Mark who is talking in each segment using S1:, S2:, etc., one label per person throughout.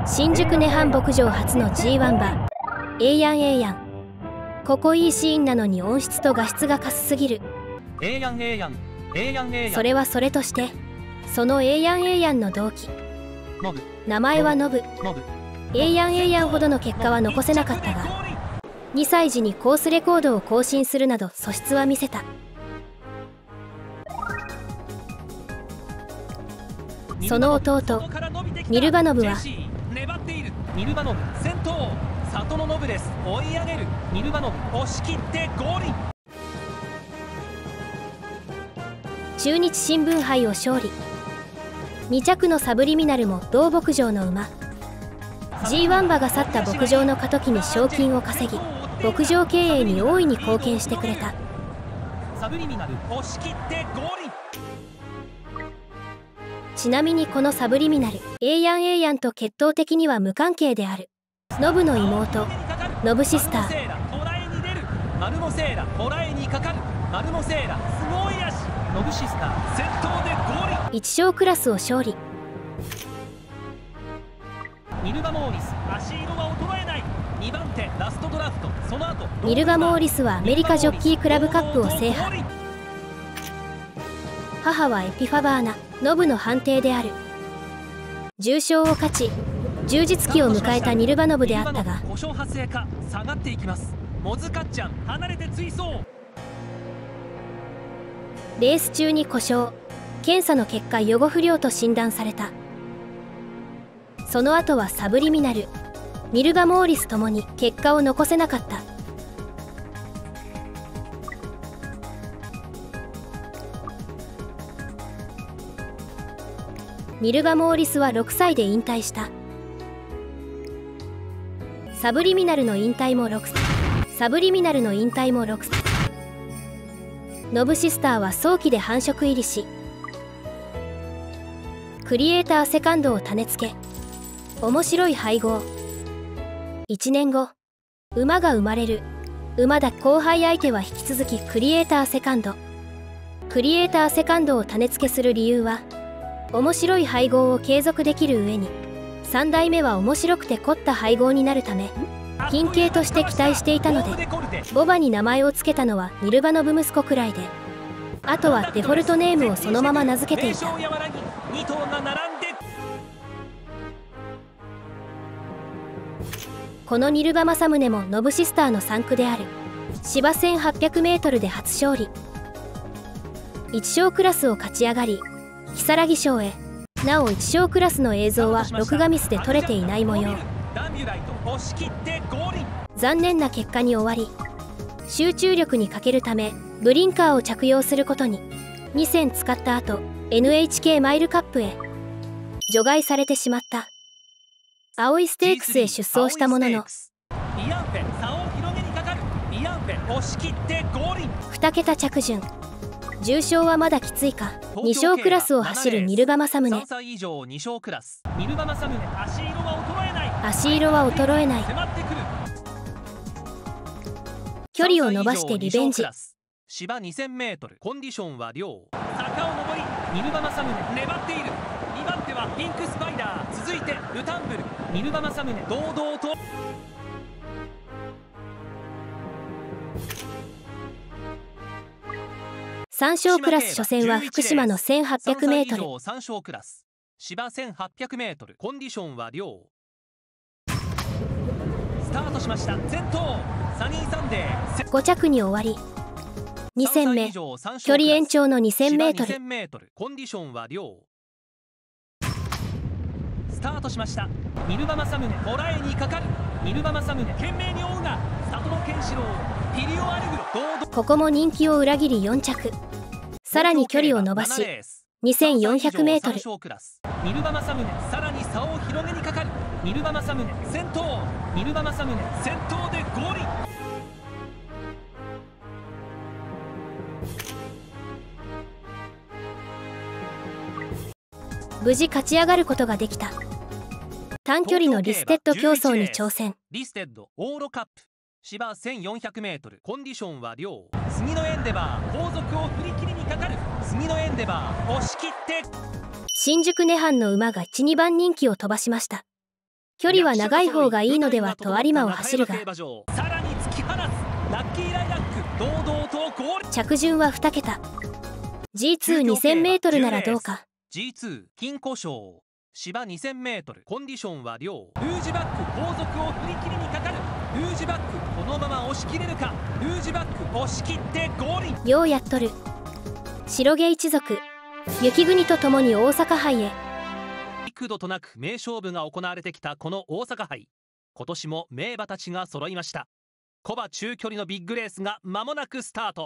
S1: 新宿涅槃牧場初の G1 馬ええやんええやん。ここいいシーンなのに音質と画質がカスすぎる。
S2: ええやんええやんええやんええやん。
S1: それはそれとして、そのええやんええやんの同期、
S2: ノブ、
S1: 名前はノブ。
S2: ノブ、
S1: ええやんええやんほどの結果は残せなかったが、2歳児にコースレコードを更新するなど素質は見せた。その弟ニルバノブは
S2: 粘っている。ニルバノブ先頭、里のノブです。追い上げる。ニルバノブ押し切ってゴール。
S1: 中日新聞杯を勝利。2着のサブリミナルも同牧場の馬。 G1 馬が去った牧場の過渡期に賞金を稼ぎ、牧場経営に大いに貢献してくれた。
S2: サブリミナル押し切ってゴール。
S1: ちなみにこのサブリミナル、ええやんええやんと血統的には無関係である。ノブの妹、ノブシスター。
S2: マルモセーラ捕らえにかかる。マルモセーラすごい足。ノブシスター先頭でゴール。
S1: 1勝クラスを勝利。
S2: ニルバモーリス足色は衰えない。2番手ラストドラフト。その後
S1: ニルバモーリスはアメリカジョッキークラブカップを制覇。母はエピファバーナ、ノブの判定である。重賞を勝ち充実期を迎えたニルバノブであったが、
S2: 故障発生か下がっていきます。モズカッチャン離れて追走。
S1: レース中に故障、検査の結果予後不良と診断された。その後はサブリミナル、ニルバモーリスともに結果を残せなかった。ニルバモーリスは6歳で引退した。サブリミナルの引退も6歳。サブリミナルの引退も6歳。ノブシスターは早期で繁殖入りし、クリエイターセカンドを種付け、面白い配合。1年後、馬が生まれる。馬だ後輩相手は引き続きクリエイターセカンド。クリエイターセカンドを種付けする理由は、面白い配合を継続できる上に、3代目は面白くて凝った配合になるため、品系として期待していたので、ボバに名前を付けたのはニルバノブ息子くらいで、あとはデフォルトネームをそのまま名付けていた。このニルバ政宗もノブシスターの産区である。芝 1800m で初勝利。1勝クラスを勝ち上がり、如月賞へ。なお1勝クラスの映像は録画ミスで撮れていない模様。残念な結果に終わり、集中力に欠けるためブリンカーを着用することに。2戦使った後 NHK マイルカップへ除外されてしまった。青いステークスへ出走したものの2桁着順。重賞はまだきついか。2勝クラスを走るニルバ政宗。足色は衰えない。距離を伸ばしてリベンジ。
S2: 芝 2000m コンディションは良。坂を上りニルバ政宗粘っている。2番手はピンクスパイダー。続いてルタンブル。ニルバ政宗堂々と。
S1: 3勝クラス初戦は福島の 1800m。
S2: 3勝クラス芝 1800m コンディションは良。スタートしました。先頭サニーサンデー
S1: 5着に終わり、2戦目距離延長の 2000m。
S2: コンディションは良。スタートしました。ニルバ政宗捕らえにかかる。ニルバ政宗懸命に追うが里の健志郎ピリオアルグロ。
S1: ここも人気を裏切り4着。さらに距離を伸ばし 2400m。
S2: ニルバ政宗さらに差を広げにかかる。ニルバ政宗先頭。ニルバ政宗先頭でゴール。
S1: 無事勝ち上がることができた。短距離のリステッド競争に挑戦。
S2: リステッドオーロカップ芝 1400m コンディションは良。次のエンデバー後続を振り切りにかかる。次のエンデバー押し切って。
S1: 新宿涅槃の馬が1、2番人気を飛ばしました。 距離は長い方がいいのではと有馬を走るが、
S2: さらに突き放すラッキーライラック、堂々とゴール。
S1: 着順は2桁。 G22000m ならどうか。
S2: G2 金庫賞芝 2000m、 コンディションは良。ルージュバック後続を振り切りにかかる。ルージュバックこのまま押し切れるか。ルージュバック押し切ってゴール。
S1: ようやっとる。白毛一族雪国とともに大阪杯へ。
S2: 幾度となく名勝負が行われてきたこの大阪杯、今年も名馬たちが揃いました。古馬中距離のビッグレースが間もなくスタート。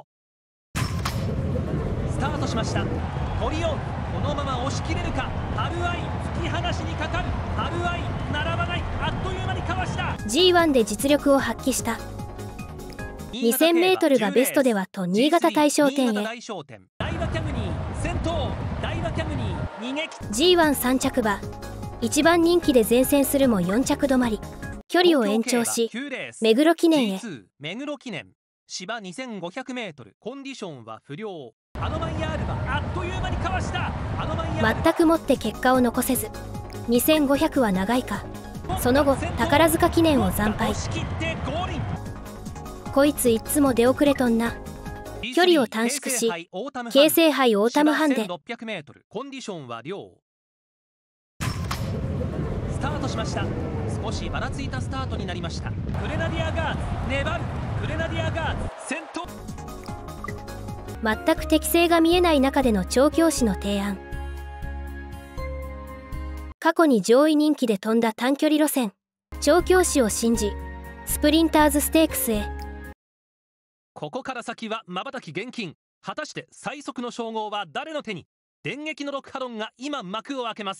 S2: スタートしました。トリオンこのまま押し切れるか。アルアイ突き放しにかかる。アルアイ並ばない。あっという間にかわした。
S1: G1 で実力を発揮した。 2000m がベストではと新潟大賞典へ。
S2: 大和キャムニー先頭。大和キャムニー逃げ切。
S1: G13 着馬1番人気で前線するも4着止まり。距離を延長し目黒記念へ。
S2: G2 目黒記念芝 2500m、 コンディションは不良。アノマイヤールはあっという間にかわした。アノマイヤール
S1: 全くもって結果を残せず2500は長いか。その後宝塚記念を惨敗。こいついっつも出遅れとんな。距離を短縮し京成杯オータムハンデ。
S2: 1600m、 コンディションは良。スタートしました。少しばらついたスタートになりました。グレナディアガーズ粘る。グレナディアガーズ先頭。
S1: 全く適性が見えない中での調教師の提案。過去に上位人気で飛んだ短距離路線、調教師を信じスプリンターズステークスへ。
S2: ここから先は瞬き厳禁。果たして最速の称号は誰の手に。電撃のロックハロンが今幕を開けます。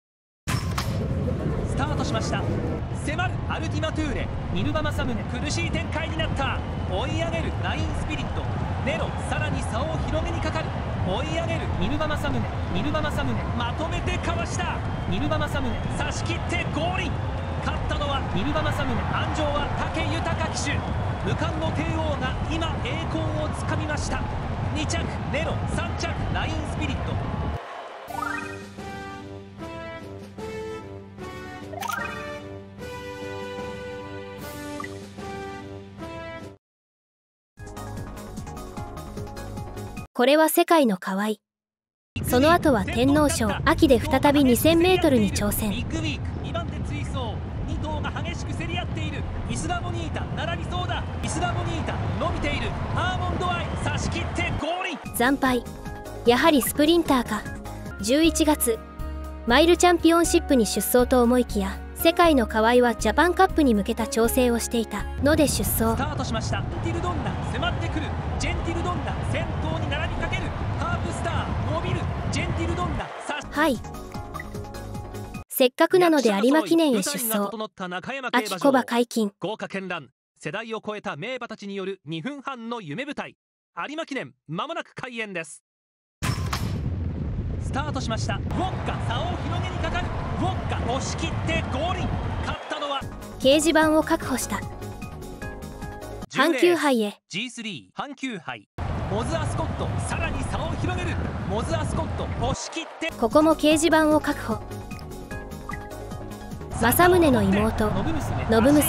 S2: スタートしました。迫るアルティマトゥーレ。ニルバマサムネ苦しい展開になった。追い上げるナインスピリット。ネロさらに差を広げにかかる。追い上げるニルバマサムネ。ニルバマサムネまとめてかわした。ニルバマサムネ差し切ってゴールイン。勝ったのはニルバマサムネ。安城は武豊騎手。無冠の帝王が今栄光をつかみました。2着ネロ、3着ナインスピリット。
S1: これは世界の河合。その後は天皇賞秋で再び 2000m に挑戦。
S2: ビッグウィーク2番手追走。2頭が激しく競り合っている。イスラモニータ並びそうだ。イスラモニータ伸びている。アーモンドアイ差し切ってゴールイン。
S1: 惨敗。やはりスプリンターか。11月マイルチャンピオンシップに出走と思いきや、世界の河合はジャパンカップに向けた調整をしていたので出走。
S2: スタートしました。ジェンティルドンナ迫ってくる。ジェンティルドンナ先頭に並びかける。ハープスター伸びる。ジェンティルドンナ
S1: はい。せっかくなので有馬記念へ出走。秋小馬解禁。
S2: 豪華絢爛、世代を超えた名馬たちによる2分半の夢舞台。有馬記念まもなく開演です。スタートしました。ウォッカ差を広げにかかる。ウォッカ押し切ってゴールイン。勝ったのは
S1: 掲示板を確保した。阪急杯へ。
S2: G3 阪急杯モズアスコットさらに差を広げる。モズアスコット押し切って。
S1: ここも掲示板を確保。政宗の妹信娘。
S2: 信娘こ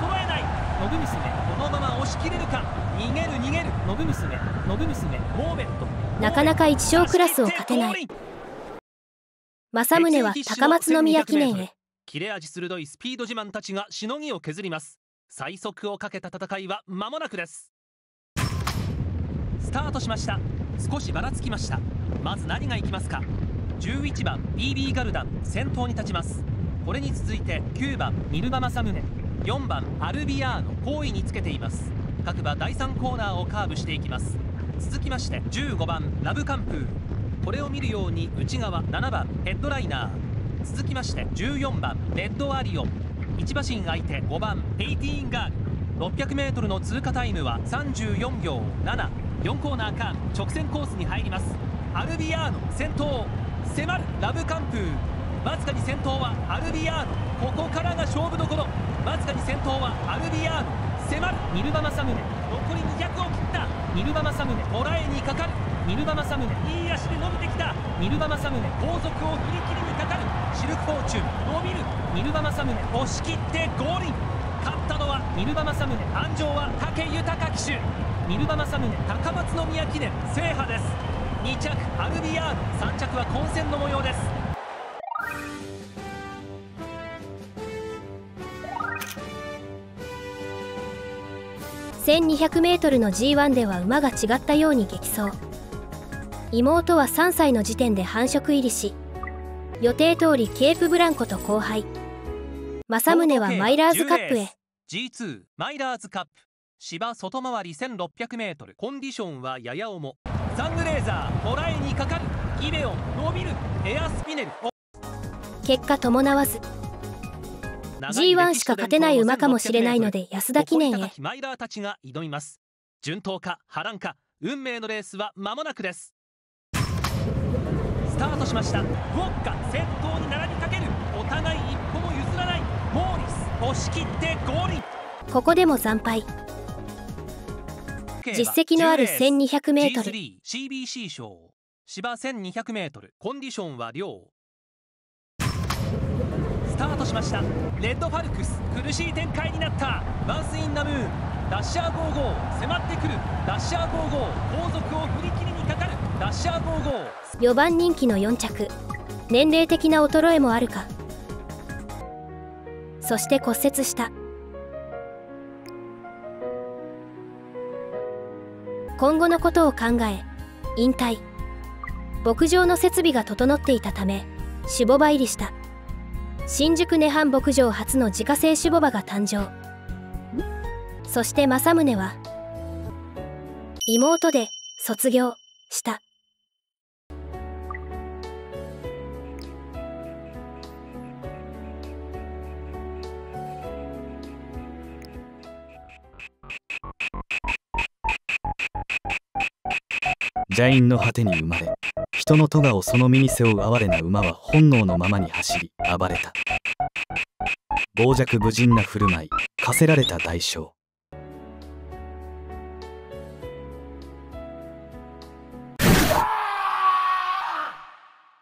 S2: のまま押し切れるか。逃げる逃げる。信娘モーベット
S1: なかなか一勝クラスを勝てない。政宗は高松宮記念へ。
S2: 切れ味鋭いスピード自慢たちがしのぎを削ります。最速をかけた戦いは間もなくです。スタートしました。少しばらつきました。まず何がいきますか。11番 BB ガルダン先頭に立ちます。これに続いて9番ニルバマサムネ、4番アルビアーノ後位につけています。各馬第3コーナーをカーブしていきます。続きまして15番ラブカンプー、これを見るように内側7番ヘッドライナー、続きまして14番レッドアリオン、1馬身相手5番ペイティーンガール。 600m の通過タイムは34秒7。4コーナーカーブ直線コースに入ります。アルビアーノ先頭、迫るラブカンプー、わずかに先頭はアルビアーノ。ここからが勝負どころ。わずかに先頭はアルビアーノ、迫るニルバマサムネ。残り200を切った。ニルバマサムネ捉えにかかる。ニルバマサムネいい足で伸びてきた。ニルバマサムネ後続を振り切りにかかる。 シルクフォーチュン伸びる。ニルバ政宗押し切ってゴールイン。勝ったのはニルバ政宗。安城は武豊騎手。ニルバ政宗高松宮記念制覇です。2着アルビアーノ、3着は混戦の模様です。
S1: 1200m の G1 では馬が違ったように激走。妹は3歳の時点で繁殖入りし、予定通りケープブランコと交配。政宗はマイラーズカップへ。
S2: G2 マイラーズカップ芝外回り 1600m、 コンディションはやや重。サングレーザーもらいにかかる。ギベオン伸びる。エアスピネル
S1: 結果伴わず G1 しか勝てない馬かもしれないので安田記念へ。
S2: マイラーたちが挑みます。順当か波乱か、運命のレースは間もなくです。スタートしました。ウォッカ先頭に並びかける。お互い一歩も譲らない。モーリス押し切ってゴールイン。
S1: ここでも惨敗。実績のある 1200m。
S2: G3 CBC 賞芝 1200m、 コンディションは良。スタートしました。レッドファルクス苦しい展開になった。ワンスインナムーンダッシャー55迫ってくる。ダッシャー55後続を振り切りにかかる。ダッシャー55
S1: 4番人気の4着。年齢的な衰えもあるか。そして骨折した。今後のことを考え引退。牧場の設備が整っていたため種牡馬入りした。新宿涅槃牧場初の自家製種牡馬が誕生。そして政宗は妹で卒業した。
S3: 邪因の果てに生まれ、人の咎をその身に背負う哀れな馬は本能のままに走り暴れた。傍若無人な振る舞い、課せられた代償。